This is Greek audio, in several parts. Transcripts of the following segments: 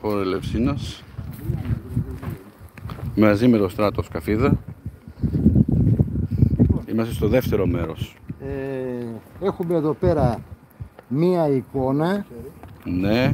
χώρο Ελευσίνας μαζί με το στράτο Σκαφίδα. Είμαστε στο δεύτερο μέρος. Έχουμε εδώ πέρα μία εικόνα. Ναι.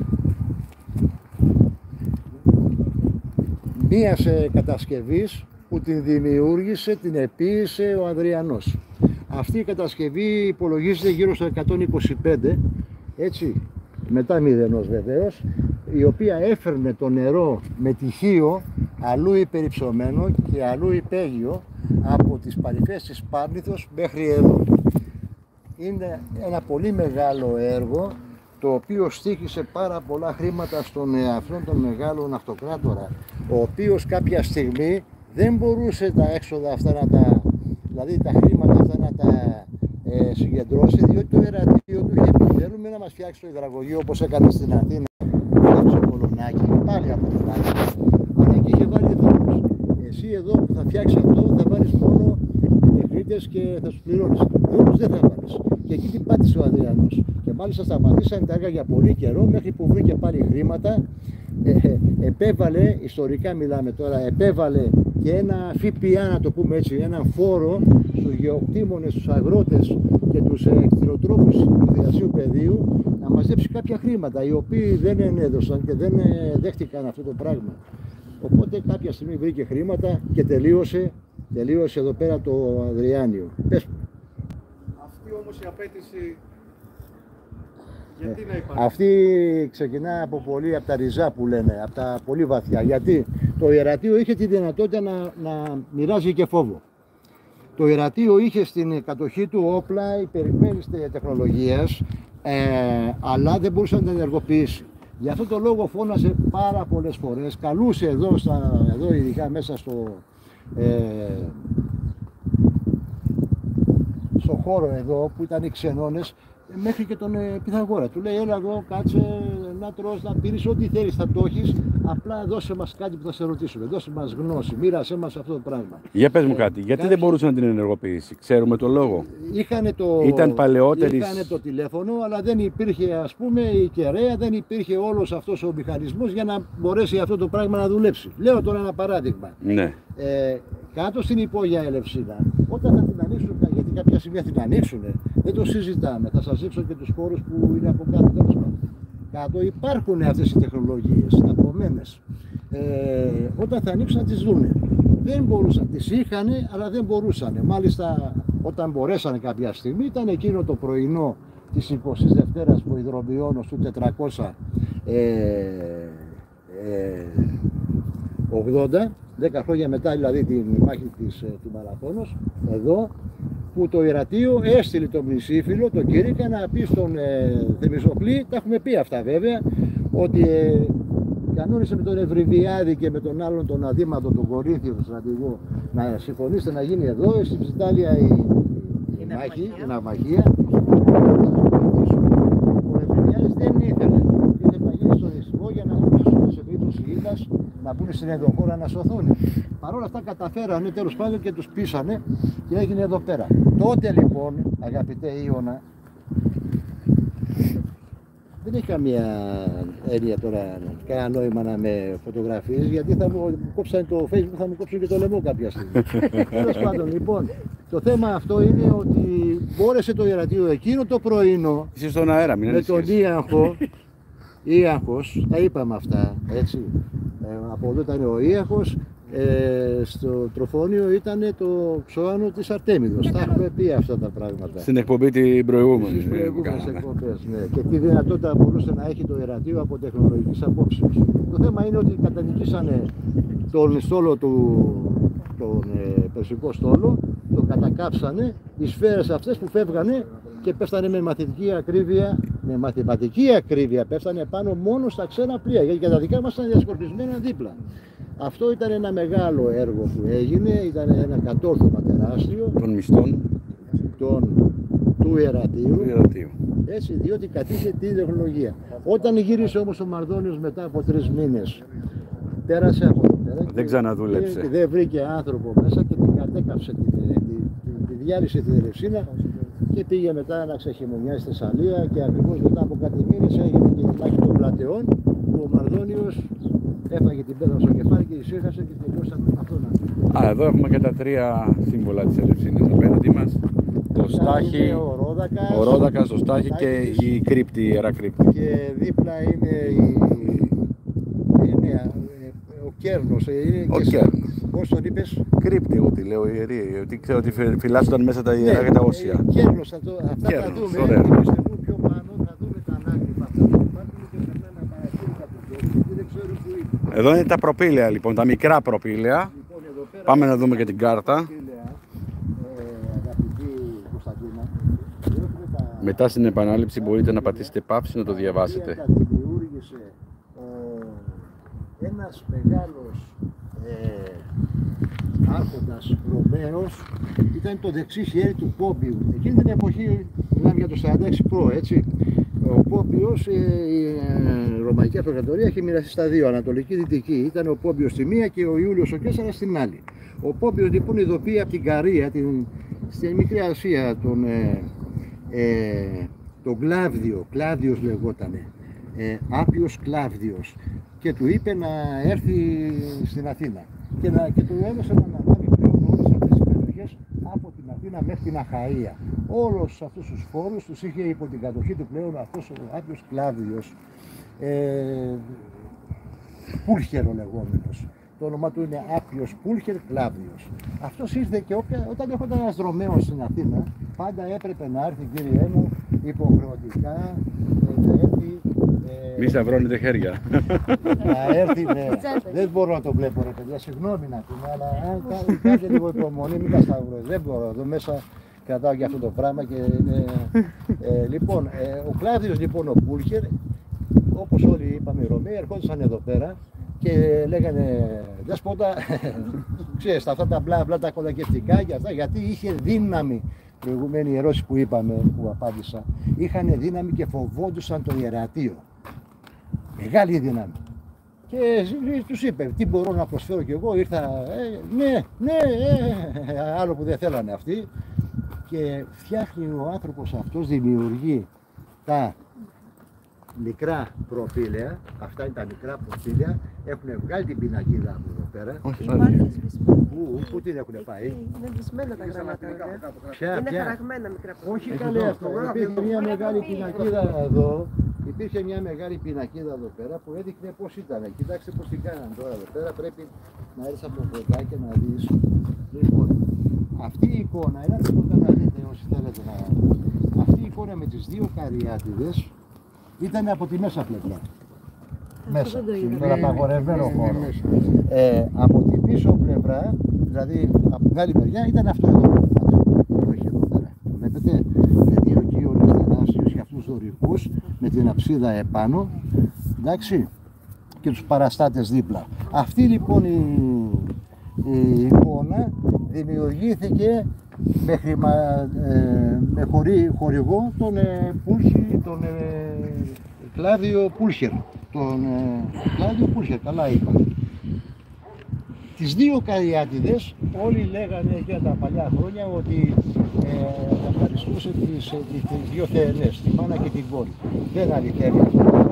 Μίας κατασκευής που την δημιούργησε, την επίησε ο Ανδριανός. Αυτή η κατασκευή υπολογίζεται γύρω στο 125, έτσι, μετά μηδενός βεβαίως, η οποία έφερνε το νερό με τυχείο, αλλού υπερυψωμένο και αλλού υπαίγειο, από τις παρυφές της Πάρνηθος μέχρι εδώ. Είναι ένα πολύ μεγάλο έργο, το οποίο στοίχησε πάρα πολλά χρήματα στον αυτόν τον μεγάλο αυτοκράτορα, ο οποίος κάποια στιγμή δεν μπορούσε τα έξοδα αυτά να τα, δηλαδή τα χρήματα αυτά να τα συγκεντρώσει, διότι το ιερατείο του είχε πει: θέλουμε να μας φτιάξει το υδραγωγείο όπως έκανε στην Αθήνα, στο Πολωνάκι, πάλι από τον Άκη, αλλά και είχε βάλει δρόμους. Εσύ εδώ που θα φτιάξει αυτό θα βάλεις μόνο τεχνίτες και θα σου πληρώνεις. Δρόμους δεν θα βάλεις. Και εκεί την πάτησε ο Ανδριανός. Και μάλιστα σταματήσαν τα έργα για πολύ καιρό, μέχρι που βρήκε πάλι χρήματα. Επέβαλε, ιστορικά μιλάμε τώρα, επέβαλε και ένα ΦΠΑ, να το πούμε έτσι, έναν φόρο στους γεωκτήμονες, στους αγρότες και τους κτηνοτρόφους του Διασίου Πεδίου, να μαζέψει κάποια χρήματα, οι οποίοι δεν ενέδωσαν και δεν δέχτηκαν αυτό το πράγμα. Οπότε κάποια στιγμή βρήκε χρήματα και τελείωσε εδώ πέρα το Ανδριάνιο. Πες μου. Αυτή όμως η απέτηση, γιατί να υπάρχει? Αυτή ξεκινά από τα ριζά που λένε, από τα πολύ βαθιά. Γιατί το ιερατείο είχε τη δυνατότητα να μοιράζει και φόβο. Το ιερατείο είχε στην κατοχή του όπλα υπερημένης τεχνολογίας, αλλά δεν μπορούσε να την ενεργοποιήσει. Γι' αυτό το λόγο φώναζε πάρα πολλές φορές, καλούσε εδώ ειδικά μέσα στο χώρο εδώ που ήταν οι ξενώνες, μέχρι και τον Πυθαγόρα. Του λέει: έλα εδώ, κάτσε να τρως, να πίνεις, ό,τι θέλεις θα το έχεις, απλά δώσε μας κάτι που θα σε ρωτήσουμε, δώσε μας γνώση, μοίρασέ μας αυτό το πράγμα. Για πες μου κάτι, γιατί δεν μπορούσε να την ενεργοποιήσει, ξέρουμε το λόγο? Ήταν παλαιότερης... Είχανε το τηλέφωνο, αλλά δεν υπήρχε, ας πούμε, η κεραία, δεν υπήρχε όλος αυτός ο μηχανισμός για να μπορέσει αυτό το πράγμα να δουλέψει. Λέω τώρα ένα παράδειγμα. Ναι. Κάτω στην υπόγεια Ελευσίνα, όταν θα την ανοίξουν, γιατί κάποια στιγμή θα την ανοίξουν, δεν το συζητάμε. Θα σας δείξω και τους χώρους που είναι από κάτω. Τέλος πάντων. Κάτω υπάρχουν αυτές οι τεχνολογίες, ταπωμένες. Όταν θα ανοίξουν να τις δούνε. Δεν μπορούσαν, τις είχανε, αλλά δεν μπορούσαν. Μάλιστα, όταν μπορέσανε κάποια στιγμή, ήταν εκείνο το πρωινό της 20ης Δευτέρας που υδρομειώνω του 480, 10 χρόνια μετά δηλαδή τη μάχη του Μαραθώνος, εδώ που το ιερατείο έστειλε τον Μνησίφυλλο, τον Κύρικα, να πει στον Θεμιστοκλή, τα έχουμε πει αυτά βέβαια, ότι κανόνισε με τον Ευρυβιάδη και με τον άλλον τον Αδήμαντο, τον Κορίνθιο, τον στρατηγό, να συμφωνήσετε να γίνει εδώ στην Ψιτάλια η ναυμαχία. Ο Ευρυβιάδης δεν ήθελε να γίνει στον Ισθμό για να χωρίσουν σε περίπτωση ήττας, να μπουν στην ενδοχώρα να σωθούν. Παρ' όλα αυτά καταφέρανε τέλος πάντων και τους πείσανε και έγινε εδώ πέρα. Τότε λοιπόν, αγαπητέ Ιώνα, δεν έχει καμία έννοια τώρα, κανένα νόημα να με φωτογραφίες, γιατί θα μου κόψανε το Facebook, θα μου κόψουν και το λαιμό κάποια στιγμή. Τέλος πάντων, λοιπόν, το θέμα αυτό είναι ότι μπόρεσε το ιερατείο εκείνο το πρωινό, είσαι στον αέρα, μην με τον Ήαχος, τα είπαμε αυτά, έτσι. Από εδώ ήταν ο Ήαχος, στο Τροφόνιο ήταν το Ξώανο της Αρτέμιδος. Τα έχουμε πει αυτά τα πράγματα. Στην εκπομπή την προηγούμενη. Στις προηγούμενες εκπομπές, ναι. Και τι δυνατότητα μπορούσε να έχει το ιερατείο από τεχνολογικής απόψεως. Το θέμα είναι ότι καταδικήσανε τον στόλο τον περσικό στόλο, τον κατακάψανε, οι σφαίρες αυτές που φεύγανε και πέφτανε με μαθηματική ακρίβεια, πέφτανε πάνω μόνο στα ξένα πλοία, γιατί τα δικά μας ήταν διασκορπισμένα δίπλα. Αυτό ήταν ένα μεγάλο έργο που έγινε, ήταν ένα κατόρθωμα τεράστιο των μισθών του ιερατείου, έτσι, διότι κατήχε την τεχνολογία. Όταν γύρισε όμως ο Μαρδόνιος μετά από 3 μήνες, πέρασε από εδώ πέρα, δεν ξαναδούλεψε και δεν βρήκε άνθρωπο μέσα και την κατέκαψε, τη διάλυσε την Ελευσίνα και πήγε μετά να ξεχειμονιάσει στη Θεσσαλία, και ακριβώς μετά από κάτι μήνες έγινε και η μάχη των Πλατεών, ο Μαρδόνιος έφαγε την πέτρα στο κεφάλι και ησύχασε και τελειώσαμε με αυτόν. Εδώ έχουμε και τα τρία σύμβολα της Ελευσίνης απέναντι μας. Το Στάχι, ο Ρόδακας, το Στάχι και η κρύπτη, η Ιερά Κρύπτη. Και δίπλα είναι ο Κέρνος. Ο Κέρνος. Πώς τον είπες? Κρύπτη, εγώ τη λέω ιερή, ότι ξέρω ότι φυλάσσονταν μέσα τα ιερά και τα όσια. Κέρνος, αυτά θα δούμε. Ωραία. Πιο πάνω θα δούμε τα ανάκτυπα αυτά που υπάρχουν και ορισμένα παρατήρητα του Κέρνου, δεν ξέρω που είναι. Εδώ είναι τα προπήλαια λοιπόν, τα μικρά προπήλαια. Λοιπόν, εδώ πέρα Πάμε να δούμε και την κάρτα. Αγαπητή Κωνσταντίνα, Μετά στην επανάληψη μπορείτε να πατήσετε παύση να το διαβάσετε. τα δημιούργησε ένας μεγάλος άρχοντας Ρωμαίος, ήταν το δεξί χέρι του Πόμπιου. Εκείνη την εποχή, μιλάμε για το 46 προ, έτσι. Ο Πόμπιος, η Ρωμαϊκή Αυτοκρατορία έχει μοιραστεί στα δύο, ανατολική δυτική. Ήταν ο Πόμπιος στη μία και ο Ιούλιος ο Καίσαρας στην άλλη. Ο Πόμπιος λοιπόν ειδοποιεί από την Καρία, στην Μικρή Ασία, τον Κλάβδιο, Κλάβδιος λεγότανε, Άπιος Κλάβδιος, και του είπε να έρθει στην Αθήνα και του έδωσε να αναλάβει πλέον όλες αυτές τις περιοχές από την Αθήνα μέχρι την Αχαΐα. Όλους αυτούς τους φόρους τους είχε υπό την κατοχή του πλέον αυτός ο Άπιος Κλάβδιος, Πούλχερο λεγόμενος. Το όνομα του είναι Άπιος Πούλχερ Κλάβδιος. Αυτός ήρθε και όταν έρχονταν ένας Ρωμαίος στην Αθήνα, πάντα έπρεπε να έρθει, κύριε μου, υποχρεωτικά να έρθει. Μη σταυρώνετε χέρια. Να έρθει, ναι. Δεν μπορώ να το βλέπω, ρε παιδιά, συγγνώμη να πούμε, αλλά αν κάνετε λίγο υπομονή, μην τα σταυρώ. Δεν μπορώ, εδώ μέσα κρατάω και αυτό το πράγμα. Λοιπόν, ο Κλάβδιος λοιπόν, ο Πούλχερ, όπως όλοι είπαμε οι Ρωμαίοι, ερχόντουσαν εδώ πέρα και λέγανε δέσποτα, ξέρεις, αυτά τα μπλα μπλα τα κολακευτικά και αυτά, γιατί είχε δύναμη. Προηγουμένη ερώτηση που είπαμε, που απάντησα, είχαν δύναμη και φοβόντουσαν το ιερατείο. Μεγάλη δύναμη. Και τους είπε, τι μπορώ να προσφέρω κι εγώ, ήρθα, άλλο που δεν θέλανε αυτοί. Και φτιάχνει ο άνθρωπος αυτός, δημιουργεί τα μικρά προφίλια, αυτά είναι τα μικρά προφίλια, έχουν βγάλει την πινακίδα από εδώ πέρα. Πού την έχουν πάει? Είναι βυσμένα τα γράμματα. Είναι χαραγμένα μικρά προφίλια. Όχι καλέ αυτό, υπήρχε μια μεγάλη πινακίδα εδώ, υπήρχε μια μεγάλη πινακίδα εδώ πέρα που έδειχνε πώς ήταν. Κοιτάξτε πώς την κάναν τώρα εδώ πέρα, πρέπει να έρθεις από το φωτάκι να δεις. Λοιπόν, αυτή η εικόνα, ελάτε πρώτα να δείτε όσοι θέλετε να... Αυτή η εικόνα με τις δύο καριάτιδες ήταν από τη μέσα πλευρά. Μέσα, στον απαγορευμένο χώρο. Από την πίσω πλευρά, δηλαδή από την άλλη μεριά, ήταν αυτό εδώ. Όχι εδώ πέρα. Βλέπετε, με δύο κύονες τεράστιους και αυτούς δωρικούς, με την αψίδα επάνω, εντάξει, και τους παραστάτες δίπλα. Αυτή λοιπόν η εικόνα δημιουργήθηκε με χορηγό τον Κλάβδιο Πούλχερ. Κλάβδιο Πούλχερ, καλά είπα. Τις δύο καριάτιδες όλοι λέγανε για τα παλιά χρόνια ότι ευχαριστούσε τις δύο θεενές, τη μάνα και την κόρη. Δεν αληθεύει αυτό.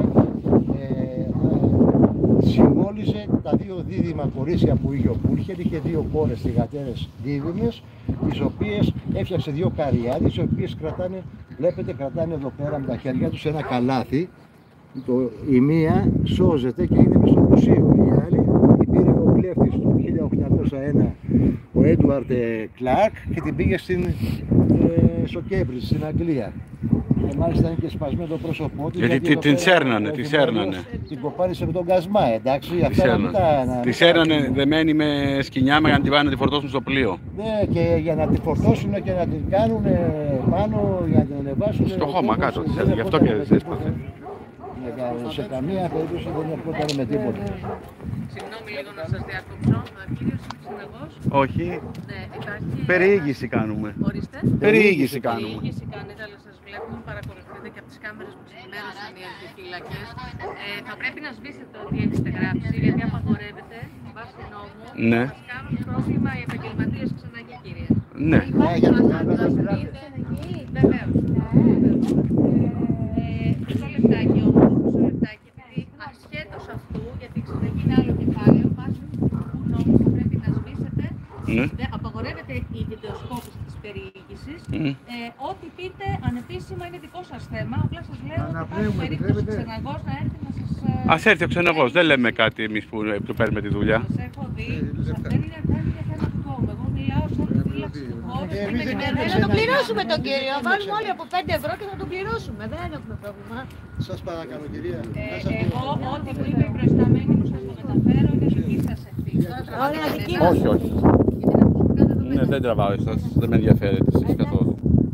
Συμβόλιζε τα δύο δίδυμα κορίτσια που είχε ο Πούλχερ, είχε δύο κόρες θυγατέρες δίδυμες, τις οποίες έφτιαξε δύο καριάτες, οι οποίες κρατάνε, βλέπετε, κρατάνε εδώ πέρα με τα χέρια τους ένα καλάθι. Η μία σώζεται και είναι μες στο μουσείο, η άλλη την πήρε ο κλέφτης του 1801, ο Έντουαρντ Κλάρκ, και την πήγε στο Κέμπριτζ, στην Αγγλία. Και μάλιστα είναι και σπασμένο το πρόσωπό της. Γιατί την σέρνανε, τη σέρνανε. Την κοπάνισε με τον κασμά, εντάξει. Τη σέρνανε δεμένη με σκοινιά για να την πάνε να τη φορτώσουν στο πλοίο. Ναι, και για να τη φορτώσουν και να την κάνουν πάνω, για να την ανεβάσουν. Στο χώμα κάτω τη σέρνανε, γι' αυτό και έσπασε. Σε καμία περίπτωση δεν ερχόταν με τίποτα. Συγγνώμη λίγο να σας διακόψω. Κύριος Συνεγός. Όχι. Ναι, υπάρχει... Περιήγηση κάνουμε. Ορίστε. Περιήγηση κάνουμε. Περιήγηση κάνετε, αλλά σας βλέπουμε, παρακολουθείτε και από τις κάμερες που σας ενημέρωσαν οι αρχιφύλακες. Θα πρέπει να σβήσετε ό,τι έχετε γράψει, γιατί απαγορεύεται βάσει νόμου. Ναι. Μας κάνουν πρόβλημα οι επαγγελματίες ξανά και κύριε. Ναι. Βεβαίως. Μισό λεπτάκι όμως, επειδή ασχέτως Ναι. Απαγορεύεται η βιντεοσκόπηση της περιήγησης. Ό,τι πείτε ανεπίσημα είναι δικό σας θέμα. Απλά σας λέω ότι υπάρχει περίπτωση ξεναγός να έρθει να σας... Ας έρθει ο ξεναγός, δεν λέμε κάτι εμείς που του παίρνουμε τη δουλειά. Σας έχω δει, δεν είναι θέμα του κόμμα. Εγώ μιλάω σαν τη φύλαξη του χώρου. Να τον πληρώσουμε τον κύριο. Βάλουμε όλοι από 5 ευρώ και θα τον πληρώσουμε. Δεν έχουμε πρόβλημα. Σας παρακαλώ κυρία. Εγώ ό,τι που είπε η προϊσταμένη μου σας το μεταφέρω είναι δική σας ευθύνη. Όλα δική μας. Όχι, όχι. Ναι, δεν τραβάω εσάς, δεν με ενδιαφέρετε εσείς καθόλου.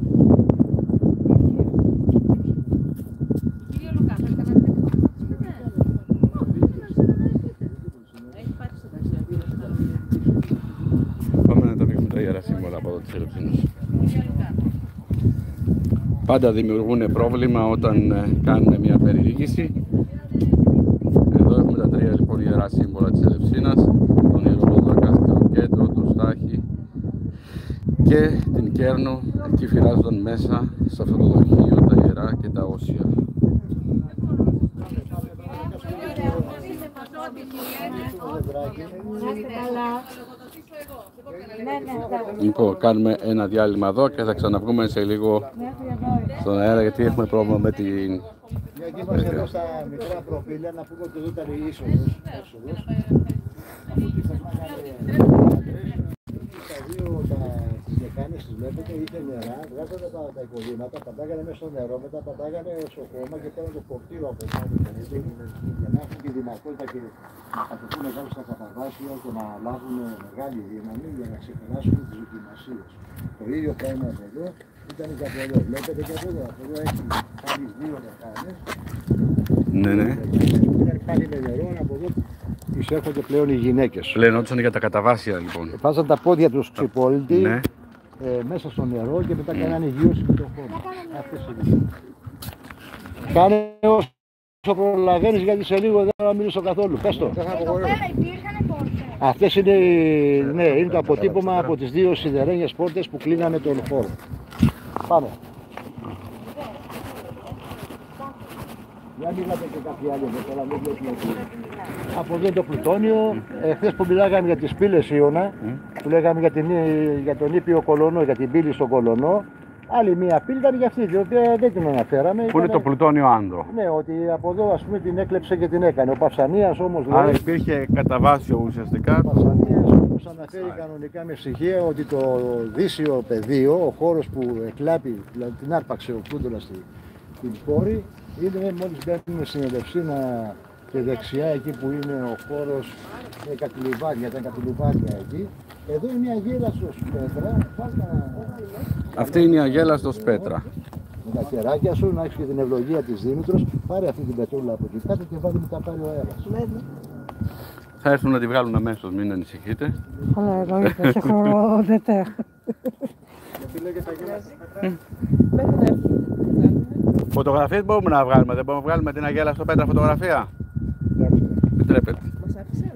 Κύριε Λουκά, θέλετε να δείτε. Έχει πάρει στο ταξίδι. Πάμε να τα δείξουμε τα ιερά σύμβολα από εδώ της Ελευσίνας. Κύριε Λουκά. Πάντα δημιουργούν πρόβλημα όταν κάνουμε μια περιήγηση. Εδώ έχουμε τα τρία λοιπόν ιερά σύμβολα της Ελευσίνας, τον Ιερορόδακα στο κέντρο, το Στάχη και την Κέρνο. Εκεί φυλάζονταν μέσα σε αυτό το δοχείο τα ιερά και τα όσια. Λοιπόν, κάνουμε ένα διάλειμμα εδώ και θα ξαναβγούμε σε λίγο στον αέρα γιατί έχουμε πρόβλημα με την... Γιατί είμαστε εδώ στα μικρά προφίλια, να πούμε ότι εδώ ήταν η είσοδος. Από τη τα δύο τις λεκάνες τις βλέπετε, είχε νερά, βγάζανε τα υπολείμματα, πατάγανε μέσα στο νερό, μετά πατάγανε στο χώμα και πέραν το φορτίο από πάνω για να έχουν τη δυνατότητα και να κατευθούν κάτω στα καταβάσια και να λάβουν μεγάλη δύναμη για να ξεπεράσουν τις δοκιμασίες. Το ίδιο πράγμα από εδώ ήταν και από εδώ. Βλέπετε και από εδώ έχει πάλι δύο λεκάνες. Ναι, ναι. Είναι πάλι με νερό, από εδώ εισέρχονται πλέον οι γυναίκες. Πλενόντουσαν για τα καταβάσια λοιπόν. Βάζαν τα πόδια τους ξυπόλυτοι Ναι. μέσα στο νερό και μετά κάνανε γύρωση με το χώμα. Κάνε όσο προλαβαίνεις γιατί σε λίγο δεν θα μιλήσω καθόλου. Πες το. Αυτές είναι, ναι, είναι το αποτύπωμα από τις δύο σιδερένιες πόρτες που κλείνανε τον χώρο. Πάμε. Για μιλάτε και κάποιοι άλλοι εδώ πέρα, δεν βλέπουμε εκεί. Από εδώ είναι το πλουτόνιο. Χθες που μιλάγαμε για τις πύλες Ιώνα, που λέγαμε για τον ήπιο Κολονό, για την πύλη στον Κολονό, άλλη μία πύλη ήταν για αυτή, την οποία δεν την αναφέραμε. Πού είναι το πλουτόνιο Άνδρο. Ναι, ότι από εδώ ας πούμε την έκλεψε και την έκανε. Ο Παυσανίας όμως λέει... Άρα υπήρχε καταβάσιο ουσιαστικά. Ο Παυσανίας όμως αναφέρει κανονικά με στοιχεία ότι το δύσιο πεδίο, ο χώρος που εκλάπει, δηλαδή την άρπαξε ο Κούντολας στην πόρη, είναι μόλις μπαίνουμε στην Ελευσίνα και δεξιά εκεί που είναι ο χώρος με κατηλιβάδια, τα κατηλιβάδια εκεί. Εδώ είναι η Αγέλαστος Πέτρα. Αυτή είναι η Αγέλαστος Πέτρα. Με τα χεράκια σου, να έχεις και την ευλογία της Δήμητρος, πάρε αυτή την πετρούλα από εκεί κάτω και βάλει τα πάρει ο αέρας. Θα έρθουν να τη βγάλουν αμέσως, μην ανησυχείτε. Καλά, εννοείται, σε χρονοδετέ. Τι λέγεται Αγέλαστος Πέτρα. Φωτογραφίες μπορούμε να βγάλουμε, δεν μπορούμε να βγάλουμε την Αγέλαστο Πέτρα φωτογραφία. Επιτρέπετε. Μας άφησαν.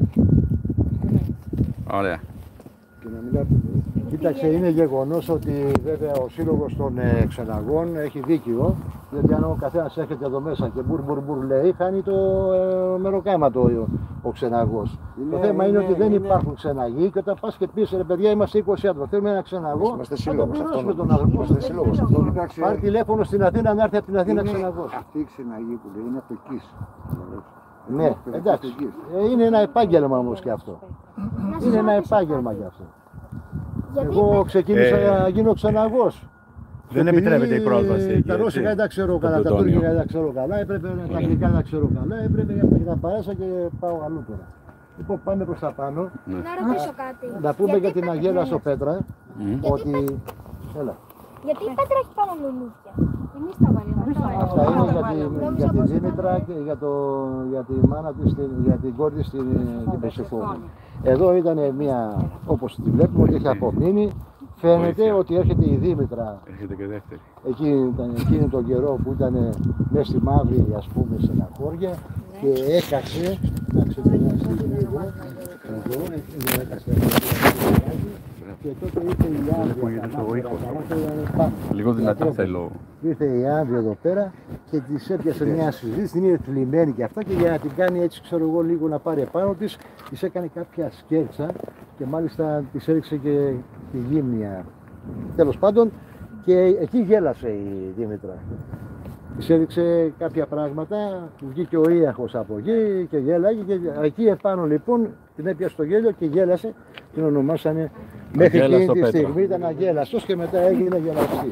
Ωραία. Κοίταξε, είναι γεγονός ότι βέβαια ο σύλλογος των ξεναγών έχει δίκιο, γιατί αν ο καθένας έρχεται εδώ μέσα και μπουρ λέει, χάνει το μεροκάματο ο ξεναγός. Το θέμα είναι ότι δεν υπάρχουν ξεναγοί και όταν πας και πεις ρε παιδιά είμαστε 20 άτομα, θέλουμε ένα ξεναγό, θα τον πληρώσουμε τον άνθρωπο. Πάρει τηλέφωνο στην Αθήνα να έρθει από την Αθήνα ξεναγός. Αυτή η ξεναγή που λέει είναι από το ΚΙΣ. Ναι, εντάξει. Είναι ένα επάγγελμα όμως και αυτό. Είναι ένα επάγγελμα και αυτό. Εγώ ξεκίνησα να γίνω ξεναγός. Δεν επιτρέπεται η πρόσβαση. Τα ρώσικα δεν τα ξέρω καλά, τα τουρκικά δεν τα ξέρω καλά, έπρεπε τα αγγλικά δεν τα ξέρω καλά, έπρεπε να τα παράσα και πάω αλλού τώρα. Λοιπόν, πάμε προς τα πάνω. Να ρωτήσω κάτι. Να πούμε για την Αγέλαστο Πέτρα, ότι... Έλα. Γιατί η Πέτρα έχει πάνω λουλούδια. Εμείς τα βάλαμε. Αυτά είναι για τη Δήμητρα και για τη μάνα της, για την κόρη της την Περσεφόνη. Εδώ ήταν μια, όπως τη βλέπουμε, ότι έχει απομείνει. Φαίνεται ότι έρχεται η Δήμητρα. Έρχεται και δεύτερη. Εκείνη τον καιρό που ήταν μέσα στη μαύρη, ας πούμε, στεναχώρια και έκασε, να ξεκινήσει λίγο, εδώ έκασε Και τότε ήρθε η Άνδη. Λίγο δυνατά θέλω. Ήρθε η Άνδη εδώ πέρα και της έπιασε μια συζήτηση, την είναι θλιμμένη και αυτά, και για να την κάνει έτσι, ξέρω εγώ, λίγο να πάρει επάνω της, της έκανε κάποια σκέρτσα και μάλιστα της έριξε και τη γύμνια. Τέλος πάντων, και εκεί γέλασε η Δήμητρα. Της έδειξε κάποια πράγματα, του βγήκε ο Ίαχος από εκεί και γέλαγε, και εκεί επάνω λοιπόν την έπιασε στο γέλιο και γέλασε, την ονομάσανε μέχρι εκείνη τη στιγμή, ήταν αγέλαστος και μετά έγινε γελαστή.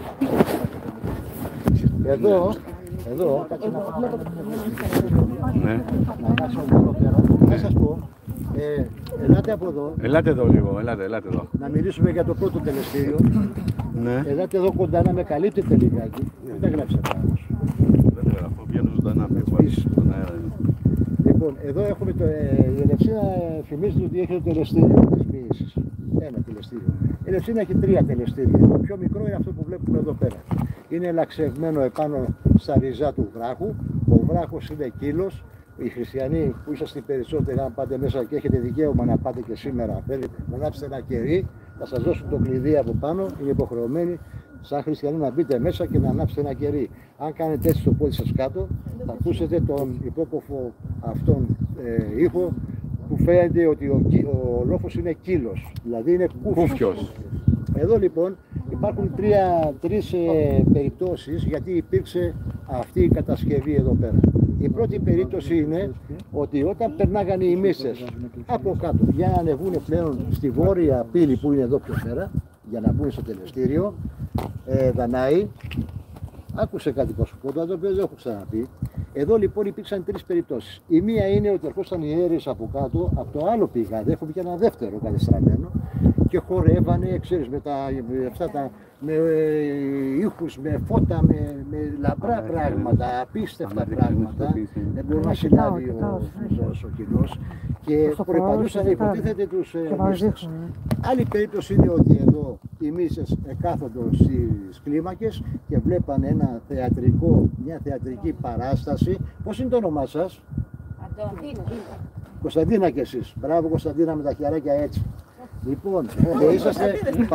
Εδώ, κάτσε να πάω. Ναι. Να κάτσω εδώ πέρα, θα σας πω, ελάτε από εδώ. Ελάτε εδώ λίγο, ελάτε εδώ. Να μιλήσουμε για το πρώτο τελεστήριο. Ναι. Ελάτε εδώ κοντά να με καλύπτετε λιγάκι. Δεν γράψατε όμως. Δεν γράφω, βγαίνω ζωντανά, στον αέρα. Λοιπόν, εδώ έχουμε η Ελευσίνα, θυμίζετε ότι έχει το τελεστήριο της μοίησης. Ένα τελεστήριο. Η Ελευσίνα έχει 3 τελεστήρια. Το πιο μικρό είναι αυτό που βλέπουμε εδώ πέρα. Είναι ελαξευμένο επάνω στα ριζά του βράχου. Ο βράχος είναι κύλος. Οι χριστιανοί που είσαστε περισσότεροι, αν πάτε μέσα και έχετε δικαίωμα να πάτε και σήμερα, θέλετε να ανάψετε ένα κερί, θα σας δώσουν το κλειδί από πάνω. Είναι υποχρεωμένοι σαν χριστιανοί να μπείτε μέσα και να ανάψετε ένα κερί. Αν κάνετε έτσι το πόδι σας κάτω, θα ακούσετε τον υπόκοφο αυτόν ήχο που φαίνεται ότι ο λόφος είναι κύλος, δηλαδή είναι κούφιος. Εδώ λοιπόν υπάρχουν τρεις περιπτώσεις γιατί υπήρξε αυτή η κατασκευή εδώ πέρα. Η πρώτη περίπτωση είναι ότι όταν περνάγανε οι μίσες από κάτω για να ανεβούν πλέον στη βόρεια πύλη που είναι εδώ πιο πέρα, για να μπουν στο τελεστήριο, Δανάη, άκουσε κάτι που σου πω, το οποίο δεν έχω ξαναπεί. Εδώ λοιπόν υπήρξαν 3 περιπτώσεις. Η μία είναι ότι ερχόταν οι αίρες από κάτω, από το άλλο πηγάδι, έχουμε και ένα δεύτερο κατεστραμμένο και χορεύανε, ξέρεις, με ήχους, με φώτα, με λαμπρά πράγματα, απίστευτα πράγματα. Δεν μπορεί να συλλάβει ο κοινός και προπαντούσαν, υποτίθεται, τους μίσες. Άλλη περίπτωση είναι ότι εδώ οι μίσες κάθονταν στις κλίμακες και βλέπανε μια θεατρική παράσταση. Πώς είναι το όνομά σας? Κωνσταντίνα κι εσείς. Μπράβο Κωνσταντίνα, με τα χεράκια έτσι. Λοιπόν, και είσαστε,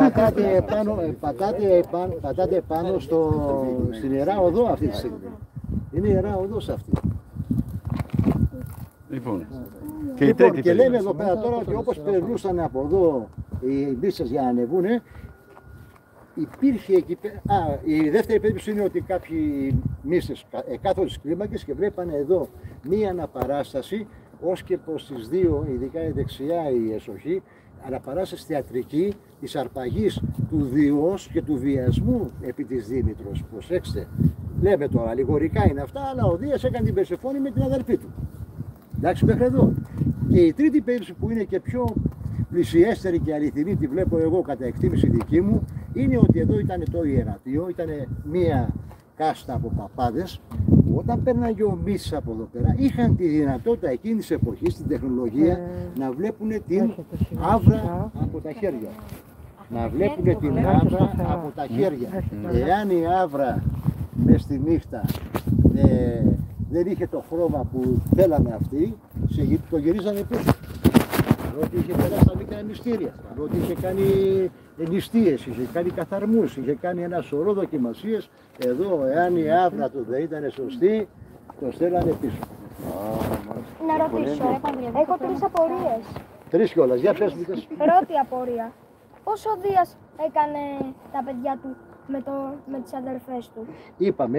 πατάτε πάνω στην Ιερά Οδό αυτή τη στιγμή. Είναι η Ιερά Οδός αυτή. Λοιπόν, και λέμε εδώ πέρα τώρα ότι όπως περνούσαν από εδώ οι μπίσες για να ανεβούν, υπήρχε εκεί πέρα. Η δεύτερη περίπτωση είναι ότι κάποιοι μίσες κάθονται στις κλίμακες και βλέπανε εδώ μία αναπαράσταση ως και προς τις 2, ειδικά η δεξιά η εσοχή, αναπαράσταση θεατρική της αρπαγής του Διός και του βιασμού επί της Δήμητρος. Προσέξτε, λέμε τώρα, αλληγορικά είναι αυτά, αλλά ο Δίας έκανε την Περσεφόνη με την αδερφή του. Εντάξει, μέχρι εδώ. Και η τρίτη περίπτωση που είναι και πιο πλησιέστερη και αληθινή, τη βλέπω εγώ κατά εκτίμηση δική μου, είναι ότι εδώ ήταν το ιερατείο, ήταν μία κάστα από παπάδες που όταν πέρναγε ο μίσης από εδώ πέρα είχαν τη δυνατότητα εκείνης της εποχής, την τεχνολογία, να βλέπουν την άβρα από τα χέρια. Να βλέπουν την άβρα από τα χέρια. Εάν η άβρα μες στη νύχτα δεν είχε το χρώμα που θέλανε αυτοί, το γυρίζανε πίσω. Ότι είχε περάσει τα μικρά μυστήρια, ότι είχε κάνει νηστείες, είχε κάνει καθαρμούς, είχε κάνει ένα σωρό δοκιμασίες. Εδώ, εάν η άβρα του δεν ήταν σωστή, το στέλνανε πίσω. Να ρωτήσω, έχω 3 απορίες. 3 κιόλας, για πες μου. Πρώτη απορία. Πώς ο Δίας έκανε τα παιδιά του με τις αδερφές του? Είπαμε,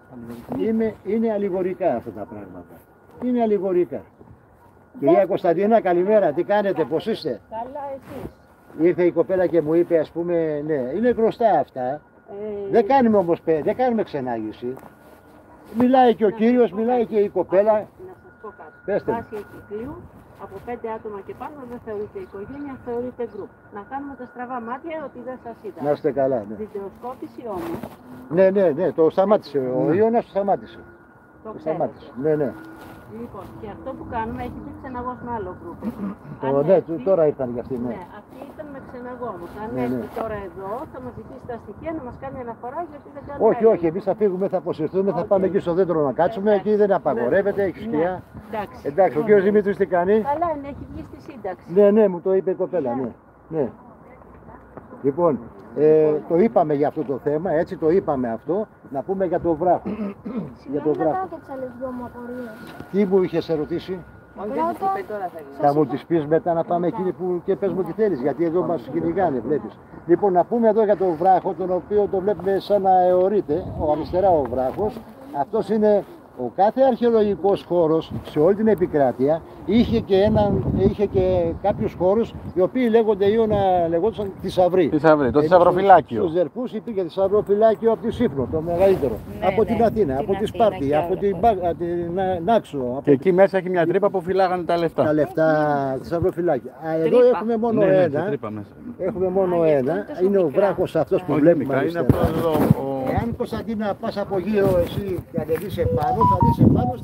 είναι αλληγορικά αυτά τα πράγματα. Είναι αλληγορικά. Κυρία Κωνσταντίνα, καλημέρα, τι κάνετε, πώς είστε? Καλά, εσείς? Ήρθε η κοπέλα και μου είπε, ας πούμε, ναι, είναι γνωστά αυτά. Δεν κάνουμε όμως, δεν κάνουμε ξενάγηση. Μιλάει και ο κύριος, μιλάει και η κοπέλα. Να σας πω κάτι. Πέστε. Βάση εκκλησίου, από 5 άτομα και πάνω δεν θεωρείται οικογένεια, θεωρείται γκρουπ. Να κάνουμε τα στραβά μάτια ότι δεν σας είδα. Να είστε καλά, ναι. Βιντεοσκόπηση όμως. Ναι, το σταμάτησε. Ο Ιώνας το σταμάτησε. Το σταμάτησε. Ναι. Λοιπόν, και αυτό που κάνουμε έχει πει ξεναγός με άλλο γκρουπ. Τώρα ήρθαν για αυτή, ναι. Ναι, αυτή ήταν με ξεναγό όμως. Αν έρθει τώρα εδώ, θα μας ζητήσει τα στοιχεία να μας κάνει αναφορά γιατί δεν κάνουμε. Όχι, εμείς θα φύγουμε, θα αποσυρθούμε, θα πάμε εκεί στο δέντρο να κάτσουμε. Εκεί δεν απαγορεύεται, έχει σκιά. Εντάξει, ο κύριος Δημήτρης τι κάνει? Καλά είναι, έχει βγει στη σύνταξη. Ναι, μου το είπε η κοπέλα, ναι. Λοιπόν, το είπαμε για αυτό το θέμα, έτσι το είπαμε αυτό. Να πούμε για το βράχο. Για το βράχο. Και τις άλλες δυο μου απορίες. Τι μου είχες ερωτήσει? Πρώτα, Θα μου τις πεις μετά να πάμε εκεί που και πες μου τι θέλεις, γιατί εδώ μας κυνηγάνε, βλέπεις. Λοιπόν, να πούμε εδώ για τον βράχο, τον οποίο το βλέπουμε σαν να αιωρείται, ο αριστερά ο βράχος. Αυτός είναι ο κάθε αρχαιολογικός χώρος σε όλη την επικράτεια, είχε και κάποιους χώρους οι οποίοι λεγόντουσαν θησαυροί. Θησαυροί, το θησαυροφυλάκιο. Στους Δερφούς υπήρχε θησαυροφυλάκιο από τη Σύφνο, το μεγαλύτερο. Από την Αθήνα, από τη Σπάρτη, από την Νάξο. Και εκεί μέσα έχει μια τρύπα που φυλάγανε τα λεφτά. Τα λεφτά, θησαυροφυλάκια. Εδώ έχουμε μόνο ένα. Έχουμε μόνο ένα. Είναι ο βράχος αυτός που βλέπουμε αριστερά. Εάν, Κωνσταντίνα, πας από γύρω εσύ και ανεβείς επάνω, θα δεις επάνω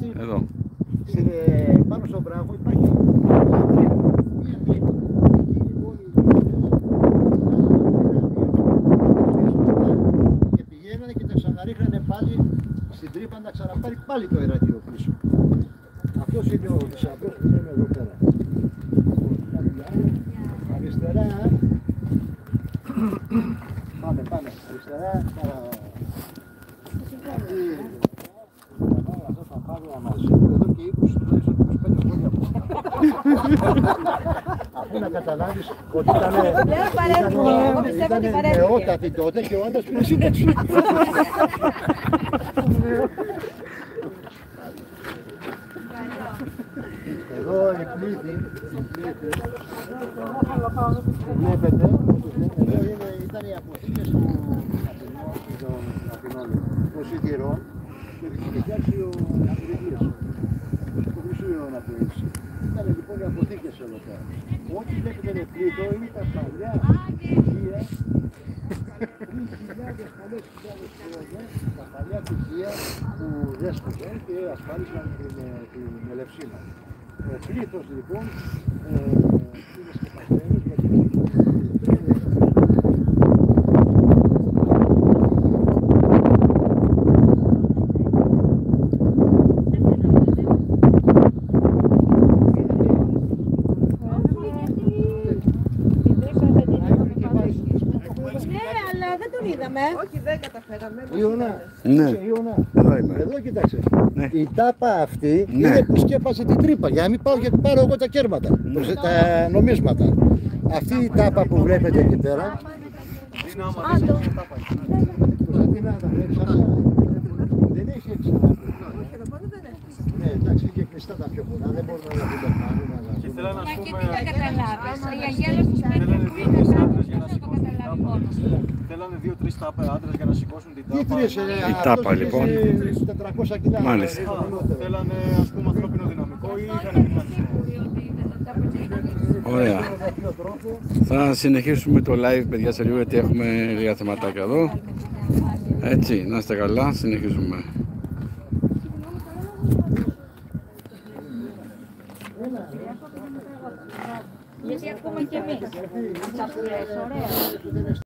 πάνω στον βράχο υπάρχει μια τρύπα. Και πηγαίνανε και τα ξαναρίχνανε πάλι στην τρύπα να ξαναπάρει πάλι το ιερατείο πίσω. Αυτός είναι ο θησαυρός που λέμε εδώ πέρα. Αριστερά. Πάμε. Αριστερά. Αυτό θα πάρει μαζί εδώ και 20 τουλάχιστον 25 χρόνια. Αφού να καταλάβεις ότι ήταν νεότατη τότε και ο άντρας πήρε σύνταξη. Εδώ η πλήθη, βλέπετε, εδώ ήταν οι αποθήκες των σιδηρών και είχε φτιάξει ο Απριλίας, το Μισούιο Αναπλήρης. Ήταν λοιπόν οι αποθήκες εδώ πέρα. Ό,τι βλέπετε με πλήθο είναι τα παλιά πτυχία, 3.000 πολλές χιλιάδες χρόνια, τα παλιά πτυχία που δέσποιζαν και ασφάλισαν την Ελευσίνα. Ο πλήθος λοιπόν είναι σκεπασμένος γιατί Όχι, δεν καταφέραμε. Ιωνά. Ναι. Εδώ είμαι. Εδώ κοίταξε. Ναι. Η τάπα αυτή Ναι. είναι που σκέπασε την τρύπα για να μην πάρω εγώ τα κέρματα, τα νομίσματα. Αυτή η τάπα που βλέπετε εκεί πέρα. Κωνσταντίνα, τα βλέπεις αυτά. Δεν έχει έξι. Ναι, εντάξει, είναι και κλειστά τα πιο πολλά. Δεν μπορούμε να δούμε πάνω. Και θέλω να σου πούμε... Η Αγέλα στους πέτρες για να σηκώσουν την τάπα. Θέλανε 2-3 άντρες για να σηκώσουν την τάπα. Η τάπα λοιπόν. 400 κιλά. Μάλιστα. Θέλανε ας πούμε ανθρώπινο δυναμικό ή είχαν μηχανισμό. Ωραία. Θα συνεχίσουμε το live, παιδιά, σε λίγο, γιατί έχουμε λίγα θεματάκια εδώ. Έτσι, να είστε καλά, συνεχίζουμε. Γιατί ακούμε και εμείς.